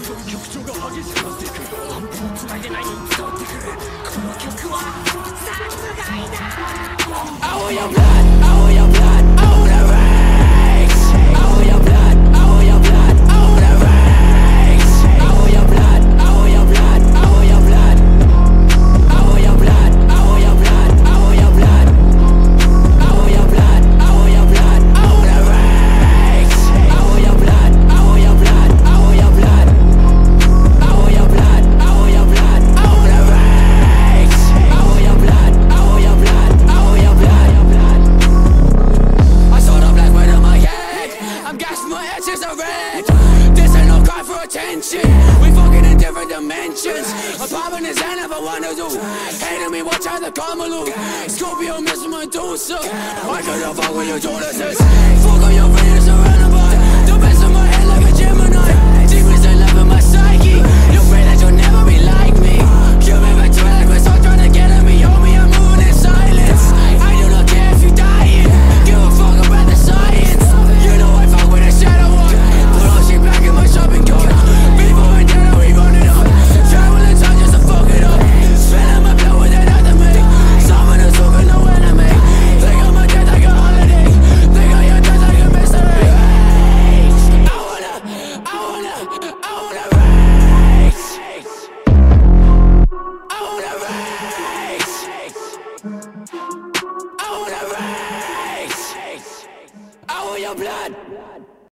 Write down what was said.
どん曲調が激しくなっていく。音符を繋いでないのに伝わってくる。この曲は殺害だ。I want your blood, I want your blood, I wanna race. I want your blood, I want your blood, I wanna race. I want your blood, I want your blood, I want your blood. I want your blood, I want your blood, I want your blood. I want your blood, I want your blood, I wanna race. I want your blood, I want your blood, I want your blood. I want your blood, I want your blood, I wanna race. I want your blood, I want your blood, I want your blood. I saw the black weight on my head. I'm gassing, my edges are red. This ain't no cry for attention. We fucking in different dimensions. I'm popping his hand if I wanna do. Hating me, watch how the karma look. Scorpio, Mr. Medusa. I couldn't fuck with your Jonas. Fuck on your